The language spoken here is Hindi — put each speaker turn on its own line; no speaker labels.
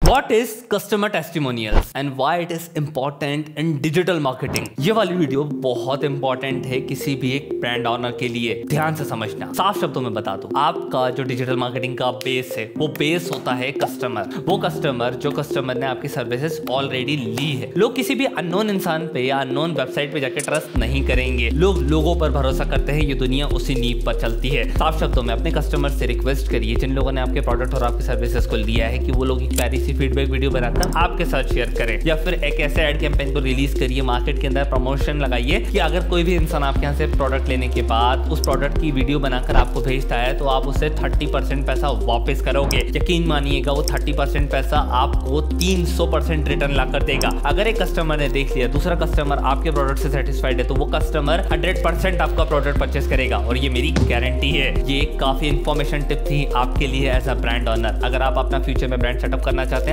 What is customer testimonials and why it is important in digital marketing? ये वाली वीडियो बहुत इंपॉर्टेंट है किसी भी एक ब्रांड ऑनर के लिए। ध्यान से समझना। साफ शब्दों में बता दूं, आपका जो डिजिटल मार्केटिंग का बेस है वो बेस होता है कस्टमर। वो कस्टमर जो कस्टमर ने आपकी सर्विसेज ऑलरेडी ली है। लोग किसी भी अननोन इंसान पे या अननोन वेबसाइट पे जाके ट्रस्ट नहीं करेंगे। लोग लोगों पर भरोसा करते हैं। ये दुनिया उसी नींव पर चलती है। साफ शब्दों में अपने कस्टमर से रिक्वेस्ट करिए जिन लोगों ने आपके प्रोडक्ट और आपकी सर्विसेज को लिया है कि वो लोग एक प्यारी सी फीडबैक वीडियो बनाकर आपके साथ शेयर करें, या फिर एक ऐसे एड कैंपेन को रिलीज करिए, मार्केट के अंदर प्रमोशन लगाइए कि अगर कोई भी इंसान आपके यहाँ से प्रोडक्ट लेने के बाद उस प्रोडक्ट की वीडियो बनाकर आपको भेजता है तो आप उससे 30% पैसा वापस करोगे। यकीन मानिएगा वो 30% पैसा आपको 300% रिटर्न ला कर देगा। अगर एक कस्टमर ने देख लिया, दूसरा कस्टमर आपके प्रोडक्ट से सेटिस्फाइड है तो वो कस्टमर 100% आपका प्रोडक्ट परचेस करेगा, और ये मेरी गारंटी है। ये काफी इंफॉर्मेशन टिप थी आपके लिए एज अ ब्रांड ऑनर। अगर आप अपना फ्यूचर में ब्रांड सेटअप करना चाहते